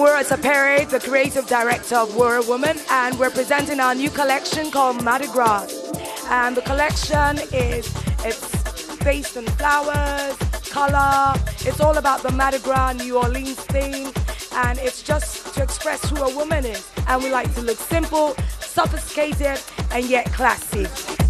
We're Sapere, the creative director of We're a Woman, and we're presenting our new collection called Mardi Gras. And the collection it's based on flowers, color. It's all about the Mardi Gras New Orleans theme, and it's just to express who a woman is. And we like to look simple, sophisticated, and yet classy.